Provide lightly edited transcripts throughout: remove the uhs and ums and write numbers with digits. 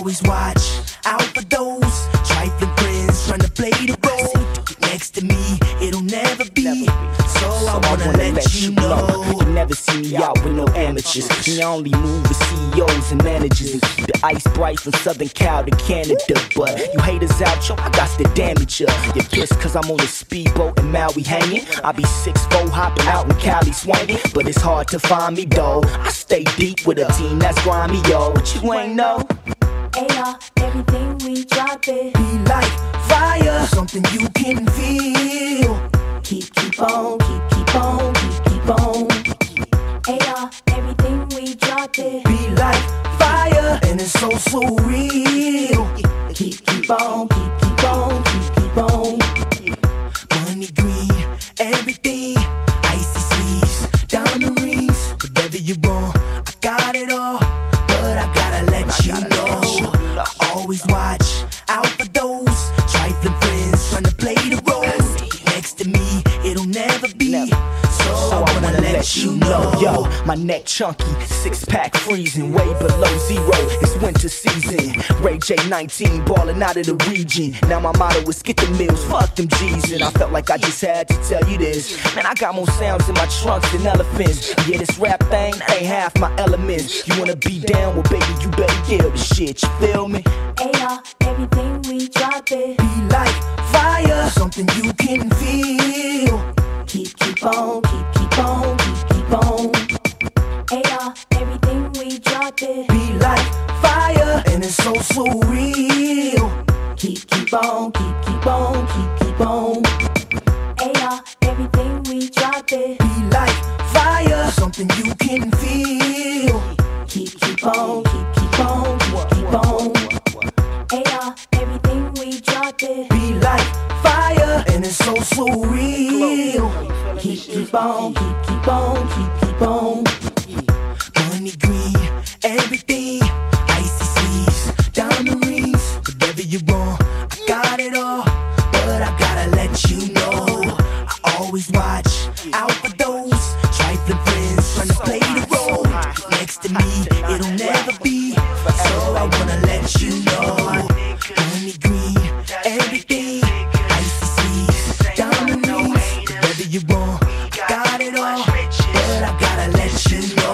always watch out for those trifling friends trying to play the role. Next to me, it'll never be. So I wanna let you know. You can never see me out with no amateurs. Me, I only move with CEOs and managers and keep the ice bright from Southern Cal to Canada. But you haters out, yo, I got to damage ya. You pissed cause I'm on a speedboat in Maui hanging. I be 6'4" hopping out in Cali swinging. But it's hard to find me though. I stay deep with a team that's grimy, yo. What you ain't know? AR, everything we drop it Be like fire, something you can feel. Keep on, keep on, keep on. AR, everything we drop it Be like fire, and it's so, so real. Keep on, keep on, keep on. Money green, everything. Icy sleeves, diamond rings. Whatever you want, I got it all. But I gotta let you know, I always watch out for those trifling friends trying to play the role. Next to me, it'll never be. So I wanna let you know. Yo, my neck chunky, six-pack freezing, way below zero. It's winter season. Ray J19 ballin' out of the region. Now my motto is get the meals, fuck them G's. And I felt like I just had to tell you this. Man, I got more sounds in my trunks than elephants. Yeah, this rap thing, that ain't half my elements. You wanna be down, well baby, you better kill the shit, you feel me? AR, everything we drop it Be like fire, something you can feel. Keep on, keep on, keep on. AR, everything we drop it Be like fire, and it's so, so real. Keep on, keep on, keep on. AR, everything we drop it Be like fire, something you can feel. Keep on, keep on, keep on. AR, everything we drop it Be like fire, and it's so, so real. Keep on, keep on, keep on. Money green, everything. Icy sleeves, diamond rings. Whatever you want, I got it all. But I gotta let you know, I always watch out for those trifling friends trying to play the role. Next to me, it'll never be. So I wanna let you know. Money green, everything. Icy sleeves, diamond rings. Whatever you want, I got it all. But I gotta let you know,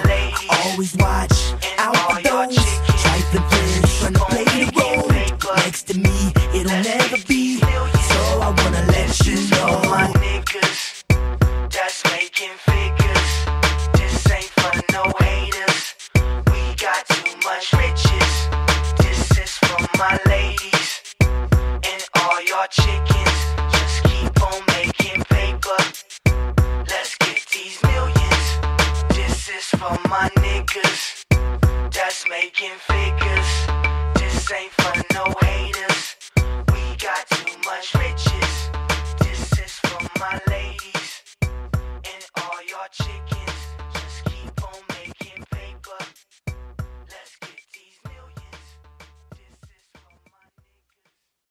I always watch out for those trifling friends trying to play the role. Next to me, it'll never be. So I wanna let you know, my niggas that's making figures. This ain't for no haters. We got too much riches. This is for my ladies and all y'all chickens. Just keep on making paper. Let's get these millions. This is for my niggas that's making figures. This ain't for no haters. We got too much riches.